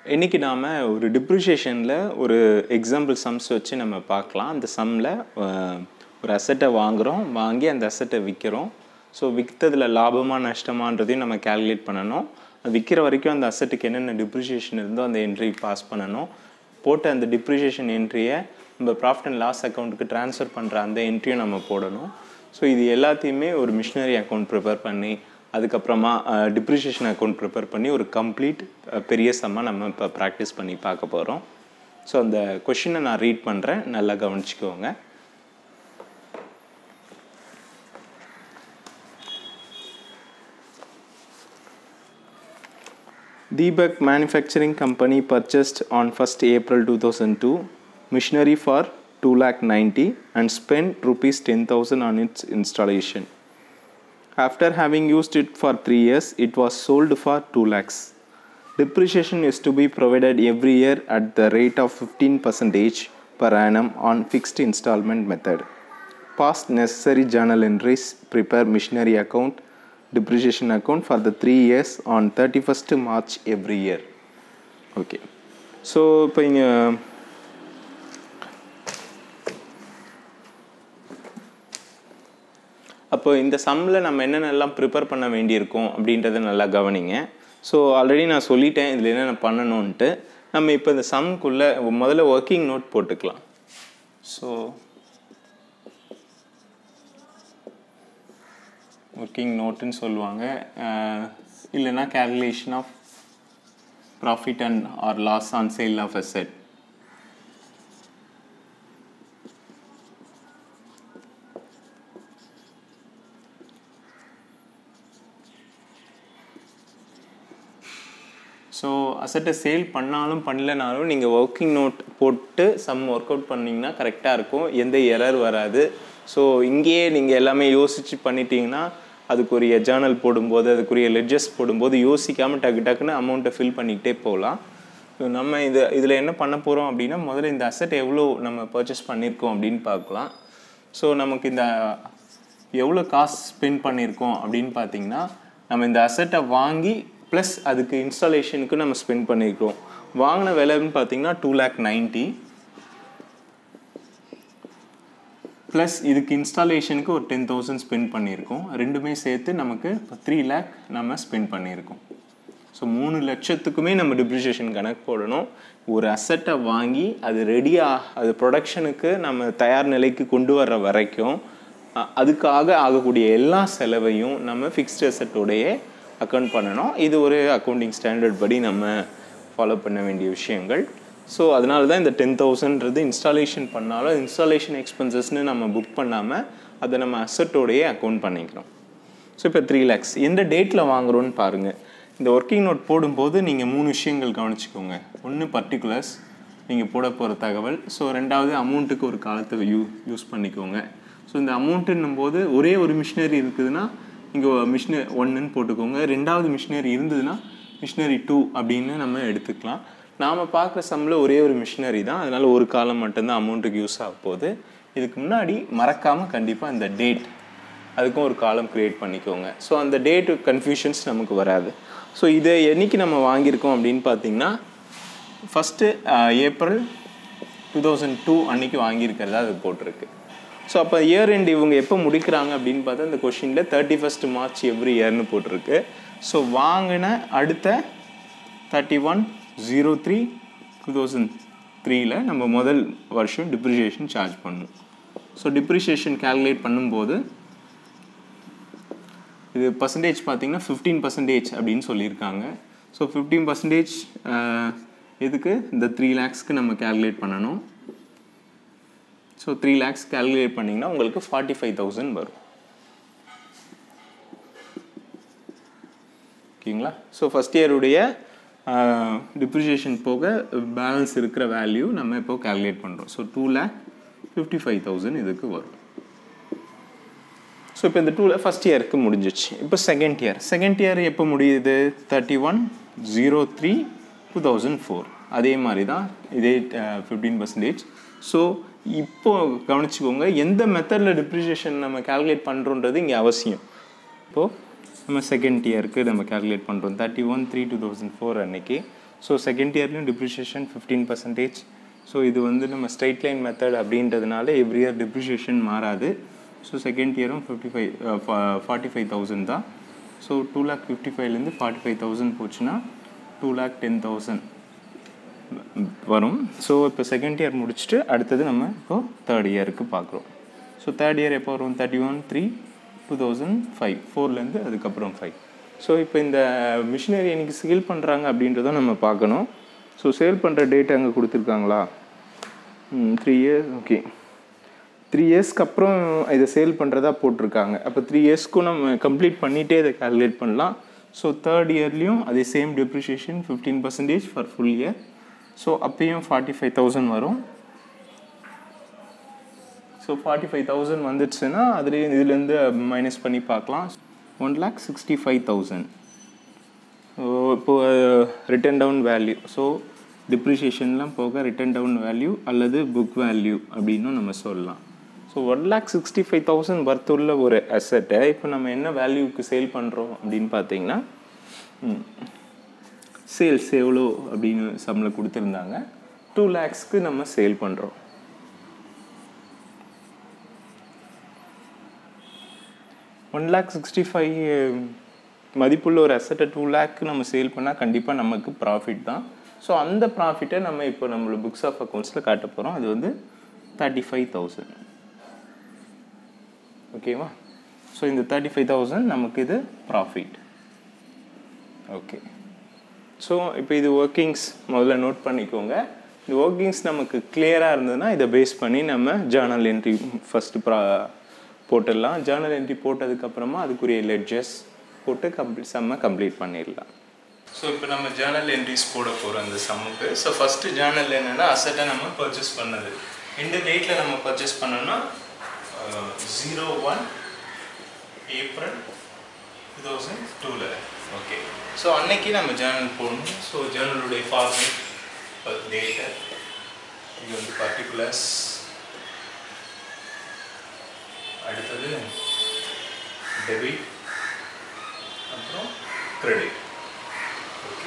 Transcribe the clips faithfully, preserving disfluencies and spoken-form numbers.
இன்னைக்கு நாம ஒரு டிப்ரிசியேஷன்ல ஒரு எக்ஸாம்பிள் சம்ஸ் வச்சு நம்ம பார்க்கலாம். அந்த சம்ல ஒரு அசெட்டை வாங்குறோம், வாங்கி அந்த அசெட்டை விற்கிறோம். ஸோ விற்றதுல லாபமா நஷ்டமான்றதையும் நம்ம கால்குலேட் பண்ணணும். விற்கிற வரைக்கும் அந்த அசெட்டுக்கு என்னென்ன டிப்ரிசியேஷன் இருந்தோ அந்த என்ட்ரி பாஸ் பண்ணணும். போட்ட அந்த டிப்ரிசியேஷன் என்ட்ரியை நம்ம ப்ராஃபிட் அண்ட் லாஸ் அக்கௌண்ட்டுக்கு ட்ரான்ஸ்ஃபர் பண்ணுற அந்த என்ட்ரியும் நம்ம போடணும். ஸோ இது எல்லாத்தையுமே ஒரு மிஷினரி அக்கௌண்ட் ப்ரிப்பேர் பண்ணி அதுக்கப்புறமா டிப்ரிசியேஷன் அக்கௌண்ட் ப்ரிப்பேர் பண்ணி ஒரு கம்ப்ளீட் பெரிய சம்மாக நம்ம இப்போ ப்ராக்டிஸ் பண்ணி பார்க்க போகிறோம். ஸோ அந்த கொஷினை நான் ரீட் பண்ணுறேன், நல்லா கவனிச்சுக்கோங்க. Deepak Manufacturing Company purchased on first April two thousand two machinery for two lakh ninety and spent rupees ten thousand on its installation. After having used it for three years, it was sold for two lakhs. Depreciation is to be provided every year at the rate of fifteen percent per annum on fixed installment method. Past necessary journal entries, prepare machinery account, depreciation account for the three years on thirty-first March every year. Okay. So, இப்போ இங்கே அப்போ இந்த சம்மில் நம்ம என்னென்னலாம் prepare பண்ண வேண்டியிருக்கோம் அப்படின்றத நல்லா கவனிங்க. ஸோ ஆல்ரெடி நான் சொல்லிட்டேன் இதில் என்னென்ன பண்ணணுன்ட்டு. நம்ம இப்போ இந்த சம்க்குள்ளே முதல்ல ஒர்க்கிங் நோட் போட்டுக்கலாம். ஸோ ஒர்க்கிங் நோட்டுன்னு சொல்லுவாங்க, இல்லைன்னா calculation of profit and or loss on sale of asset. So அசெட்டை சேல் பண்ணாலும் பண்ணலனாலும் நீங்கள் ஒர்க்கிங் நோட் போட்டு சம் ஒர்க் அவுட் பண்ணிங்கன்னா கரெக்டாக இருக்கும், எந்த எரர் வராது. ஸோ இங்கேயே நீங்கள் எல்லாமே யோசித்து பண்ணிட்டீங்கன்னா அதுக்குரிய ஜேர்னல் போடும்போது அதுக்குரிய லெட்ஜஸ் போடும்போது யோசிக்காமல் டக்கு டக்குன்னு அமௌண்ட்டை ஃபில் பண்ணிக்கிட்டே போகலாம். நம்ம இது இதில் என்ன பண்ண போகிறோம் அப்படின்னா முதல்ல இந்த அசெட் எவ்வளோ நம்ம பர்ச்சேஸ் பண்ணியிருக்கோம் அப்படின்னு பார்க்கலாம். ஸோ நமக்கு இந்த எவ்வளோ காசு ஸ்பெண்ட் பண்ணியிருக்கோம் அப்படின்னு பார்த்தீங்கன்னா நம்ம இந்த அசெட்டை வாங்கி ப்ளஸ் அதுக்கு இன்ஸ்டாலேஷனுக்கு நம்ம ஸ்பெண்ட் பண்ணியிருக்கோம். வாங்கின விலைன்னு பார்த்தீங்கன்னா டூ லேக் நைன்ட்டி ப்ளஸ் இதுக்கு இன்ஸ்டாலேஷனுக்கு ஒரு டென் தௌசண்ட் ஸ்பெண்ட் பண்ணியிருக்கோம். ரெண்டுமே சேர்த்து நமக்கு இப்போ த்ரீ லேக் நம்ம ஸ்பெண்ட் பண்ணியிருக்கோம். ஸோ மூணு லட்சத்துக்குமே நம்ம டிப்ரிசியேஷன் கணக்கு போடணும். ஒரு அசெட்டை வாங்கி அது ரெடியாக அது ப்ரொடக்ஷனுக்கு நம்ம தயார் நிலைக்கு கொண்டு வர்ற வரைக்கும் அதுக்காக ஆகக்கூடிய எல்லா செலவையும் நம்ம ஃபிக்ஸ்டு அசெட்டோடைய அக்கௌண்ட் பண்ணணும். இது ஒரு அக்கௌண்டிங் ஸ்டாண்டர்ட் படி நம்ம ஃபாலோ பண்ண வேண்டிய விஷயங்கள். ஸோ அதனால தான் இந்த டென் தௌசண்ட்றது இன்ஸ்டாலேஷன் பண்ணாலும் இன்ஸ்டாலேஷன் எக்ஸ்பென்சஸ்ன்னு நம்ம புக் பண்ணாமல் அதை நம்ம அசெட்டோடையே அக்கௌண்ட் பண்ணிக்கிறோம். ஸோ இப்போ த்ரீ லேக்ஸ் எந்த டேட்டில் வாங்குகிறோன்னு பாருங்கள். இந்த ஒர்க்கிங் நோட் போடும்போது நீங்கள் மூணு விஷயங்கள் கவனிச்சுக்கோங்க. ஒன்று பர்டிகுலர்ஸ் நீங்கள் போட போகிற தகவல். ஸோ ரெண்டாவது அமௌண்ட்டுக்கு ஒரு காலத்தை யூ யூஸ் பண்ணிக்கோங்க. ஸோ இந்த அமௌண்ட்டுன்னும் போது ஒரே ஒரு மிஷினரி இருக்குதுன்னா இங்கே மிஷினரி ஒன்றுன்னு போட்டுக்கோங்க. ரெண்டாவது மிஷினரி இருந்ததுன்னா மிஷினரி டூ அப்படின்னு நம்ம எடுத்துக்கலாம். நாம் பார்க்குற சம்மில் ஒரே ஒரு மிஷினரி தான், அதனால் ஒரு காலம் மட்டும்தான் அமௌண்ட்டுக்கு யூஸ் ஆக போகுது. இதுக்கு முன்னாடி மறக்காமல் கண்டிப்பாக இந்த டேட் அதுக்கும் ஒரு காலம் க்ரியேட் பண்ணிக்கோங்க. ஸோ அந்த டேட்டு கன்ஃபியூஷன்ஸ் நமக்கு வராது. ஸோ இதை என்றைக்கு நம்ம வாங்கியிருக்கோம் அப்படின்னு பார்த்தீங்கன்னா first April two thousand two அன்றைக்கி வாங்கியிருக்கிறதா அது போட்டிருக்கு. ஸோ அப்போ இயர் எண்ட் இவங்க எப்போ முடிக்கிறாங்க அப்படின்னு பார்த்தா இந்த கொஷினில் தேர்ட்டி ஃபஸ்ட் மார்ச் எவ்ரி இயர்னு போட்டிருக்கு. ஸோ வாங்கின அடுத்த thirty one zero three two thousand த்ரீயில் நம்ம முதல் வருஷம் டிப்ரிசியேஷன் சார்ஜ் பண்ணணும். ஸோ டிப்ரிசியேஷன் கேல்குலேட் பண்ணும்போது இது பர்சன்டேஜ் பார்த்திங்கன்னா ஃபிஃப்டீன் பர்சன்டேஜ் அப்படின்னு சொல்லியிருக்காங்க. ஸோ ஃபிஃப்டீன் பர்சன்டேஜ் எதுக்கு இந்த த்ரீ லேக்ஸ்க்கு நம்ம கேல்குலேட் பண்ணணும். ஸோ த்ரீ லேக்ஸ் கேல்குலேட் பண்ணிங்கன்னா உங்களுக்கு ஃபார்ட்டி ஃபைவ் தௌசண்ட் வரும். ஓகேங்களா? ஸோ ஃபஸ்ட் இயருடைய டிப்ரிசியேஷன் போக பேலன்ஸ் இருக்கிற வேல்யூ நம்ம இப்போ கேல்குலேட் பண்ணுறோம். So two lakh fifty five thousand இதுக்கு வரும். ஸோ இப்போ இந்த டூ ஃபஸ்ட் இயருக்கு முடிஞ்சிச்சு. இப்போ செகண்ட் இயர் செகண்ட் இயர் எப்போ முடியுது? Thirty one zero three two thousand four அதே மாதிரி தான் இதே ஃபிஃப்டீன் பர்சன்டேஜ். ஸோ இப்போ கவனிச்சுக்கோங்க எந்த மெத்தடில் டிப்ரிசியேஷன் நம்ம கால்குலேட் பண்ணுறோன்றது இங்கே அவசியம். இப்போது நம்ம செகண்ட் இயருக்கு நம்ம கால்குலேட் பண்ணுறோம் thirty one three two thousand four அன்னைக்கு. ஸோ செகண்ட் இயர்லேயும் டிப்ரிஷியேஷன் ஃபிஃப்டீன் பர்சன்டேஜ். ஸோ இது வந்து நம்ம ஸ்ட்ரைட் லைன் மெத்தட் அப்படின்றதுனால எவ்ரி இயர் டிப்ரிஷியேஷன் மாறாது. ஸோ செகண்ட் இயரும் fifty five forty five thousand தான். ஸோ டூ லேக் ஃபிஃப்டி ஃபைவ்லேருந்து ஃபார்ட்டி ஃபைவ் தௌசண்ட் போச்சுன்னா டூ லேக் டென் தௌசண்ட் வரும். ஸோ இப்போ செகண்ட் இயர் முடிச்சுட்டு அடுத்தது நம்ம இப்போது தேர்ட் இயருக்கு பார்க்குறோம். ஸோ தேர்ட் இயர் எப்போ வரும்? Thirty one three two thousand five ஃபோர்லேருந்து அதுக்கப்புறம் ஃபைவ். ஸோ இப்போ இந்த மிஷினரி எனக்கு சேல் பண்ணுறாங்க அப்படின்றத நம்ம பார்க்கணும். ஸோ சேல் பண்ணுற டேட் அங்கே கொடுத்துருக்காங்களா? Three years okay. த்ரீ இயர்ஸ்க்கு அப்புறம் இதை சேல் பண்ணுறதா போட்டிருக்காங்க. அப்போ த்ரீ இயர்ஸ்க்கும் நம்ம கம்ப்ளீட் பண்ணிகிட்டே இதை கால்குலேட் பண்ணலாம். ஸோ தேர்ட் இயர்லேயும் அதே same depreciation fifteen percentage for full year. So அப்பயும் ஃபார்ட்டி ஃபைவ் தௌசண்ட் வரும். ஸோ ஃபார்ட்டி ஃபைவ் தௌசண்ட் வந்துடுச்சுன்னா அதுலேயே இதுலேருந்து மைனஸ் பண்ணி பார்க்கலாம். One lakh sixty five thousand. So இப்போது ரிட்டன் டவுன் வேல்யூ, ஸோ டிப்ரிஷியேஷன்லாம் போக ரிட்டன் டவுன் வேல்யூ அல்லது புக் வேல்யூ அப்படின்னு நம்ம சொல்லலாம். So one lakh sixty five thousand வர்த்துள்ள ஒரு அசட்டை இப்போ நம்ம என்ன வேல்யூக்கு சேல் பண்ணுறோம் அப்படின்னு பார்த்தீங்கன்னா, சேல்ஸ் எவ்வளோ அப்படின்னு சம்பளம் கொடுத்துருந்தாங்க, டூ லேக்ஸ்க்கு நம்ம சேல் பண்ணுறோம். ஒன் லேக் சிக்ஸ்டி ஃபைவ் மதிப்புள்ள ஒரு அசட்டை டூ லேக்கு நம்ம சேல் பண்ணால் கண்டிப்பாக நமக்கு ப்ராஃபிட் தான். ஸோ அந்த ப்ராஃபிட்டை நம்ம இப்போ நம்மளோட புக்ஸ் ஆஃப் அக்கௌண்ட்ஸில் காட்ட போகிறோம். அது வந்து தேர்ட்டி ஃபைவ் தௌசண்ட். ஓகேவா? ஸோ இந்த தேர்ட்டி ஃபைவ் தௌசண்ட் நமக்கு இது ப்ராஃபிட். ஓகே. ஸோ இப்போ இது ஒர்க்கிங்ஸ் முதல்ல நோட் பண்ணிக்கோங்க. இந்த ஒர்க்கிங்ஸ் நமக்கு கிளியராக இருந்ததுன்னா இதை பேஸ் பண்ணி நம்ம ஜேர்னல் என்ட்ரி ஃபஸ்ட்டு ப்ரா போட்டுடலாம். ஜேர்னல் என்ட்ரி போட்டதுக்கப்புறமா அதுக்குரிய லெட்ஜஸ் போட்டு கம்ப்ளீட் சம்மை கம்ப்ளீட் பண்ணிடலாம். ஸோ இப்போ நம்ம ஜேர்னல் என்ட்ரிஸ் போட போகிறோம் அந்த சம்முக்கு. ஸோ ஃபஸ்ட்டு ஜேர்னல் என்னென்னா அசட்டை நம்ம பர்ச்சேஸ் பண்ணது எந்த டேட்டில் நம்ம பர்ச்சேஸ் பண்ணோன்னா zero one April two thousand டூவில். ஓகே. ஸோ அன்னைக்கு நம்ம ஜேர்னல் போடணும். ஸோ ஜேர்னலுடைய ஃபார்மேட் டேட்டு, இது வந்து பர்டிகுலர்ஸ், அடுத்தது டெபிட், அப்புறம் கிரெடிட். ஓகே.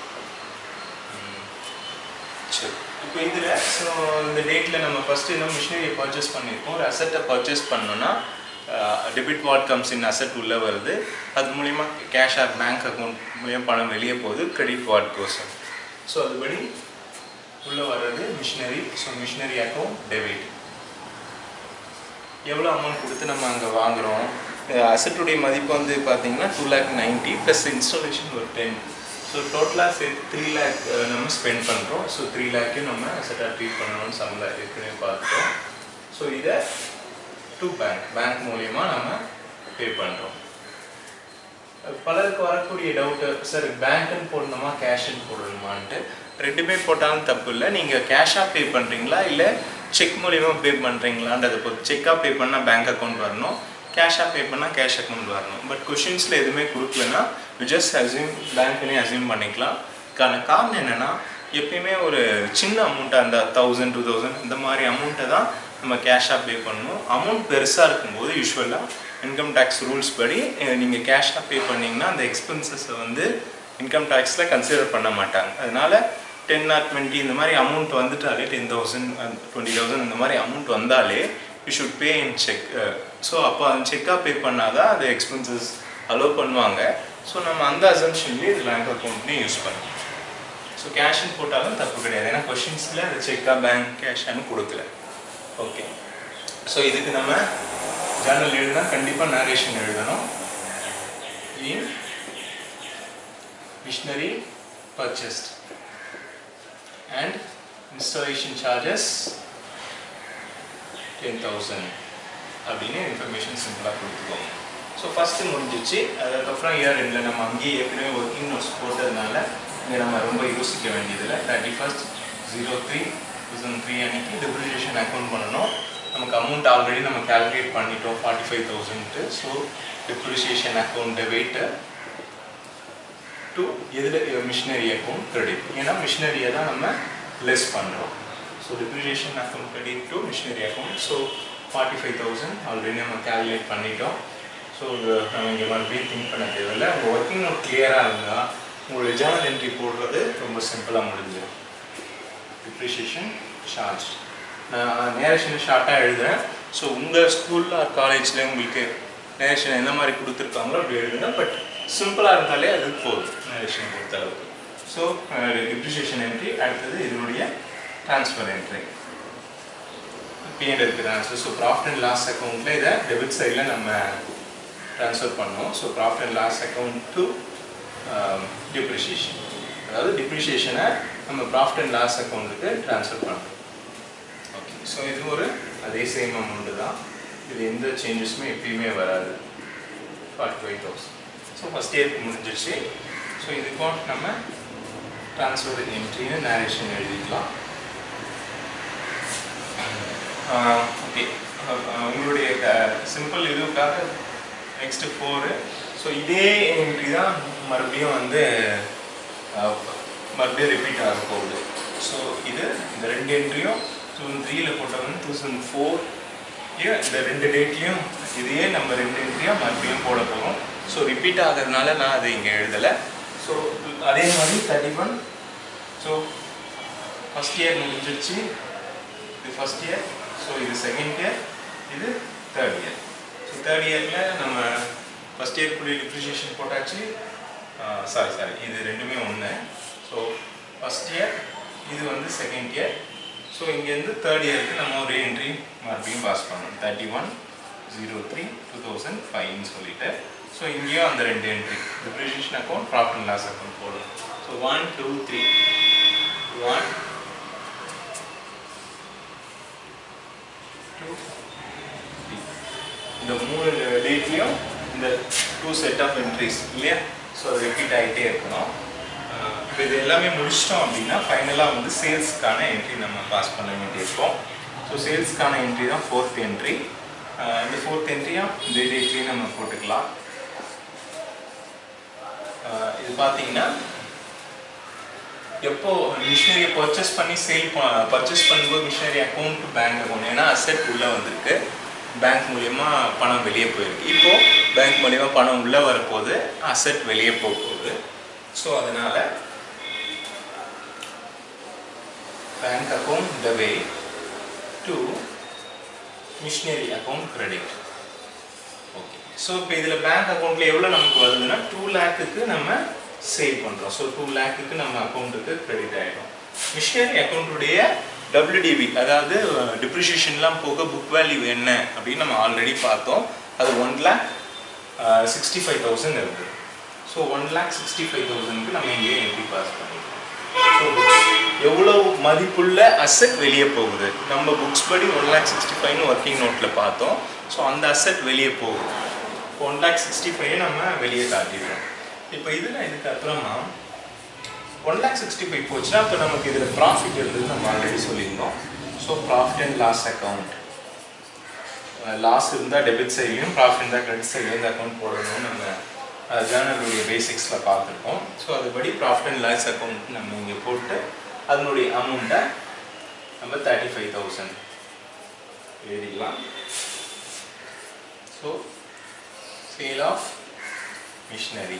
சரி, இப்போ இதில் ஸோ இந்த டேட்டில் நம்ம ஃபஸ்ட்டு என்ன மிஷினரியை பர்ச்சேஸ் பண்ணியிருக்கோம். ஒரு அசட்டை பர்ச்சேஸ் பண்ணோன்னா debit what comes in asset உள்ளே வருது. அது மூலிமா கேஷ் ஆர் பேங்க் அக்கௌண்ட் மூலியமாக பணம் வெளியே போகுது. Credit what goes. ஸோ அதுபடி உள்ளே வர்றது machinery. So machinery account debit. எவ்வளோ அமௌண்ட் கொடுத்து நம்ம அங்கே வாங்குகிறோம்? அசட்டுடைய மதிப்பு வந்து பார்த்தீங்கன்னா two lakh ninety plus installation ஒரு டென். ஸோ டோட்டலாக சேர்த்து த்ரீ லேக் நம்ம ஸ்பெண்ட் பண்ணுறோம். ஸோ த்ரீ லேக்கையும் நம்ம அசட்டாக ட்ரீட் பண்ணணும்னு சம்பளம் ஏற்கனவே பார்த்துட்டோம். ஸோ இதை டு பேங்க் பேங்க் மூலிமா நம்ம பே பண்ணுறோம். பலருக்கு வரக்கூடிய டவுட்டு, சார் பேங்க்குன்னு போடணுமா கேஷுன்னு போடணுமான்ட்டு. ரெண்டுமே போட்டாலும் தப்பு இல்லை. நீங்கள் கேஷாக பே பண்ணுறீங்களா இல்லை செக் மூலிமா பே பண்ணுறீங்களான்றதை பொறுத்து. செக்காக பே பண்ணால் பேங்க் அக்கௌண்ட் வரணும், கேஷாக பே பண்ணால் கேஷ் அக்கௌண்ட் வரணும். பட் கொஷின்ஸில் எதுவுமே கொடுக்கலன்னா ஜஸ்ட் அசியூம் பேங்க்னே அசியூம் பண்ணிக்கலாம். காரண காரணம் என்னென்னா, எப்பயுமே ஒரு சின்ன அமௌண்ட்டாக இருந்தால் தௌசண்ட் டூ தௌசண்ட் இந்த மாதிரி அமௌண்ட்டை தான் நம்ம கேஷாக பே பண்ணணும். அமௌண்ட் பெருசாக இருக்கும்போது யூஸ்வலாக இன்கம் டேக்ஸ் ரூல்ஸ் படி நீங்கள் கேஷாக பே பண்ணிங்கன்னா அந்த எக்ஸ்பென்சஸை வந்து இன்கம் டேக்ஸில் கன்சிடர் பண்ண மாட்டாங்க. அதனால் டென் ஆர் டுவெண்ட்டி இந்த மாதிரி அமௌண்ட் வந்துட்டாலே, டென் தௌசண்ட் டுவெண்ட்டி தௌசண்ட் இந்த மாதிரி அமௌண்ட் வந்தாலே you should pay in cheque. So அப்போ அந்த செக்காக பே பண்ணால் தான் அது எக்ஸ்பென்சஸ் அலோவ் பண்ணுவாங்க. ஸோ நம்ம அந்த அசம்ஷன்லேயே இது பேங்க் அக்கௌண்ட்லேயும் யூஸ் பண்ணுவோம். ஸோ கேஷ்ன்னு போட்டாலும் தப்பு கிடையாது. ஏன்னா கொஷின்ஸில் அது செக்காக பேங்க் கேஷான்னு கொடுக்கல. ஓகே. ஸோ இதுக்கு நம்ம ஜேர்னல் எழுதுனா கண்டிப்பாக நரேஷன் எழுதணும். In machinery purchased and installation charges ten thousand அப்படின்னு இன்ஃபர்மேஷன் சிம்பிளாக கொடுத்துக்கோங்க. ஸோ ஃபஸ்ட்டு முடிஞ்சிச்சு. அதுக்கப்புறம் இயர் ரெண்டில் நம்ம அங்கேயே ஏற்கனவே ஒர்க்கிங் நோட்ஸ் போட்டதுனால இங்கே நம்ம ரொம்ப யோசிக்க வேண்டியதில்லை. Thirty first zero three two thousand three அன்றைக்கி டெப்ரிசியேஷன் அக்கௌண்ட் பண்ணணும். நமக்கு அமௌண்ட் ஆல்ரெடி நம்ம கேல்குலேட் பண்ணிட்டோம் forty five thousand. So depreciation account debit to எதில் மிஷினரி அக்கௌண்ட் கிரெடிட். ஏன்னா மிஷினரியை தான் நம்ம லெஸ் பண்ணுறோம். So depreciation account credit to machinery account. So forty five thousand already நம்ம கேல்குலேட் பண்ணிட்டோம். ஸோ நம்ம இங்கே மறுபடியும் திங்க் பண்ண தேவையில்லை. உங்கள் ஒர்க்கிங் நோட் கிளியராக இருந்தால் உங்களுக்கு ஜேர்னல் என்ட்ரி போடுறது ரொம்ப சிம்பிளாக முடிஞ்சிடும். டிப்ரிஷியேஷன் சார்ஜ் நான் நேரேஷன் ஷார்ட்டாக எழுதுகிறேன். ஸோ உங்கள் ஸ்கூலில் காலேஜில் உங்களுக்கு நேரேஷன் எந்த மாதிரி கொடுத்துருக்காங்களோ அப்படி எழுதுங்க. பட் சிம்பிளாக இருந்தாலே அது போதும் நேரேஷன் பொறுத்தளவுக்கு. ஸோ டிப்ரிஷியேஷன் என்ட்ரி, அடுத்தது இதனுடைய transfer entry, PNL transfer. So profit and loss அக்கௌண்ட்டில் இதை டெபிட் சைடில் நம்ம ட்ரான்ஸ்ஃபர் பண்ணோம். So profit and loss account to depreciation, அதாவது டிப்ரிஷியேஷனை நம்ம ப்ராஃபிட் அண்ட் லாஸ் அக்கௌண்ட்டுக்கு ட்ரான்ஸ்ஃபர் பண்ணுறோம். ஓகே, ஸோ இது ஒரு அதே சேம் அமௌண்ட்டு தான். இது எந்த சேஞ்சஸுமே எப்பயுமே வராது. Forty five thousand. So first இயருக்கு முடிஞ்சிருச்சு. ஸோ இதுக்கும் நம்ம ட்ரான்ஸ்ஃபர் என்ட்ரின்னு நேரேஷன் எழுதிக்கலாம். ஓகே, உங்களுடைய சிம்பிள் இதுக்காக நெக்ஸ்ட்டு ஃபோரு. ஸோ இதே என்ட்ரி தான் மறுபடியும் வந்து மறுபடியும் ரிப்பீட் ஆக போகுது. ஸோ இது இந்த ரெண்டு என்ட்ரியும் டூ தௌசண்ட் த்ரீயில் போட்டவங்க டூ தௌசண்ட் ஃபோர் இந்த ரெண்டு டேட்லேயும் இதையே நம்ம ரெண்டு என்ட்ரியாக மறுபடியும் போட போகிறோம். ஸோ ரிப்பீட் ஆகிறதுனால நான் அதை இங்கே எழுதலை. ஸோ அதே மாதிரி thirty one. So first year முடிஞ்சிருச்சு. இது ஃபஸ்ட் இயர். ஸோ இது செகண்ட் இயர், இது தேர்ட் இயர். ஸோ தேர்ட் இயரில் நம்ம ஃபஸ்ட் இயர்க்குரிய டிப்ரிஷியேஷன் போட்டாச்சு. சாரி சாரி இது ரெண்டுமே ஒன்று. ஸோ ஃபஸ்ட் இயர், இது வந்து செகண்ட் இயர். ஸோ இங்கேருந்து தேர்ட் இயருக்கு நம்ம ஒரு என்ட்ரி மறுபடியும் பாஸ் பண்ணணும். Thirty one zero three two thousand ஃபைவ்னு சொல்லிட்டு. ஸோ இங்கேயும் அந்த ரெண்டு entry depreciation account, profit and loss account போடணும். So one two three one two three இந்த மூணு டேட்லேயும் இந்த டூ செட் ஆஃப் என்ட்ரிஸ் இல்லையா? ஸோ அது ரிப்பீட் ஆகிட்டே இருக்கணும். இப்போ இது எல்லாமே முடிச்சிட்டோம் அப்படின்னா ஃபைனலாக வந்து சேல்ஸ்க்கான என்ட்ரி நம்ம பாஸ் பண்ண வேண்டியிருக்கோம். ஸோ சேல்ஸ்க்கான என்ட்ரி தான் ஃபோர்த் என்ட்ரி. இந்த ஃபோர்த் என்ட்ரியும் இந்த டேட்லேயும் நம்ம போட்டுக்கலாம். இது பார்த்தீங்கன்னா எப்போ மிஷினரியை பர்ச்சேஸ் பண்ணி சேல் பர்ச்சேஸ் பண்ணும்போது machinery account to bank account, ஏன்னா அசெட் உள்ளே வந்திருக்கு, பேங்க் மூலயமா பணம் வெளியே போயிருக்கு. இப்போது பேங்க் மூலயமா பணம் உள்ளே வரப்போகுது, அசெட் வெளியே போக போகுது. ஸோ அதனால் bank account debit to machinery account credit. Okay, so இப்போ இதில் பேங்க் அக்கௌண்ட்டில் எவ்வளோ நமக்கு வருதுன்னா டூ லேக்குக்கு நம்ம சேவ் பண்ணுறோம். ஸோ டூ லேக்குக்கு நம்ம அக்கௌண்ட்டுக்கு கிரெடிட் ஆகிடும். மிஷினரி அக்கௌண்ட்டுடைய டபிள்யூடிபி, அதாவது டிப்ரிஷியேஷன்லாம் போக புக் வேல்யூ என்ன அப்படின்னு நம்ம ஆல்ரெடி பார்த்தோம். அது one lakh sixty five thousand இருக்குது. So one lakh sixty five தௌசண்ட்க்கு நம்ம இங்கேயே என்ட்ரி பாஸ் பண்ணிக்கலாம். ஸோ எவ்வளோ மதிப்புள்ள அசெட் வெளியே போகுது, நம்ம புக்ஸ் படி ஒன் லேக் சிக்ஸ்டி ஃபைவ்னு ஒர்க்கிங் நோட்டில் பார்த்தோம். ஸோ அந்த அசெட் வெளியே போகுது. ஒன் லேக் சிக்ஸ்டி ஃபைவ் நம்ம வெளியே காட்டிடுறோம். இப்போ இதில் இதுக்கு அப்புறமா ஒன் லேக் சிக்ஸ்டி ஃபைவ் போச்சுன்னா இப்போ நமக்கு இதில் ப்ராஃபிட் இருந்தது நம்ம ஆல்ரெடி சொல்லியிருந்தோம். So profit and loss account, loss இருந்தால் டெபிட் சைட்லையும் ப்ராஃபிட் இருந்தால் கிரெடிட் சைட்லையும் இந்த அக்கௌண்ட் போடணும்னு நம்ம ஜேர்னலுடைய பேசிக்ஸில் பார்த்துருக்கோம். ஸோ அதுபடி ப்ராஃபிட் அண்ட் லாஸ் அக்கௌண்ட் நம்ம இங்கே போட்டு அதனுடைய அமௌண்ட்டை நம்ம தேர்ட்டி ஃபைவ் தௌசண்ட் எழுதிக்கலாம். So sale of machinery.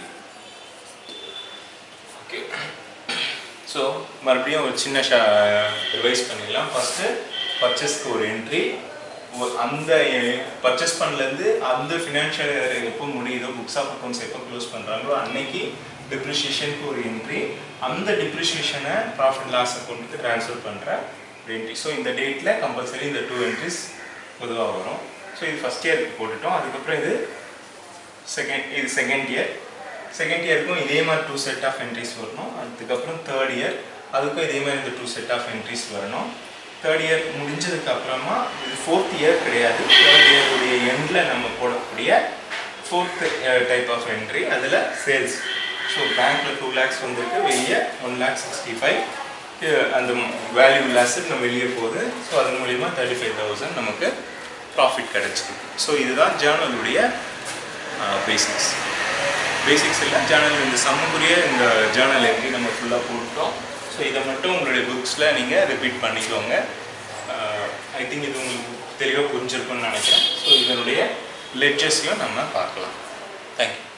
Okay, so மறுபடியும் ஒரு சின்ன ஷா ரிவைஸ் பண்ணிடலாம். ஃபஸ்ட்டு பர்ச்சேஸ்க்கு ஒரு என்ட்ரி, அந்த பர்ச்சேஸ் பண்ணலேருந்து அந்த ஃபினான்ஷியல் இயர் எப்போ முடியுதோ, புக்ஸ் ஆஃப் அக்கௌண்ட்ஸ் எப்போ க்ளோஸ் பண்ணுறாங்களோ அன்னைக்கு டிப்ரிஷியேஷனுக்கு ஒரு என்ட்ரி, அந்த டிப்ரிஷியேஷனை ப்ராஃபிட் லாஸ் அக்கௌண்ட்டுக்கு ட்ரான்ஸ்ஃபர் பண்ணுற ஒரு என்ட்ரி. ஸோ இந்த டேட்டில் கம்பல்சரி இந்த டூ என்ட்ரிஸ் பொதுவாக வரும். ஸோ இது ஃபஸ்ட் இயருக்கு போட்டுட்டோம். அதுக்கப்புறம் இது செகண்ட் இது செகண்ட் இயர். செகண்ட் இயருக்கும் இதே மாதிரி டூ செட் ஆஃப் என்ட்ரிஸ் வரணும். அதுக்கப்புறம் தேர்ட் இயர், அதுக்கும் இதே மாதிரி இந்த டூ செட் ஆஃப் என்ட்ரிஸ் வரணும். தேர்ட் இயர் முடிஞ்சதுக்கு அப்புறமா இது ஃபோர்த் இயர் கிடையாது, தேர்ட் இயருடைய எண்டில் நம்ம போடக்கூடிய ஃபோர்த் டைப் ஆஃப் என்ட்ரி, அதில் சேல்ஸ். ஸோ பேங்க்கில் டூ லேக்ஸ் வந்துருக்கு, வெளியே ஒன் லேக் சிக்ஸ்டி ஃபைவ் அந்த வேல்யூ லாஸுக்கு நம்ம வெளியே போகுது. ஸோ அதன் மூலிமா தேர்ட்டி ஃபைவ் தௌசண்ட் நமக்கு ப்ராஃபிட் கிடச்சிருக்கு. ஸோ இதுதான் ஜேர்னலுடைய பேசிக்ஸ். பேசிக்ஸ் இல்லை, ஜேர்னல் இந்த சம்முக்குரிய இந்த ஜேர்னல் என்ட்ரி நம்ம ஃபுல்லாக போட்டோம். ஸோ இதை மட்டும் உங்களுடைய புக்ஸில் நீங்கள் ரிப்பீட் பண்ணிக்கோங்க. ஐ திங்க் இது உங்களுக்கு தெளிவாக புரிஞ்சிருக்குன்னு நினைக்கிறேன். ஸோ இதனுடைய லெட்ஜஸையும் நம்ம பார்க்கலாம். தேங்க்யூ.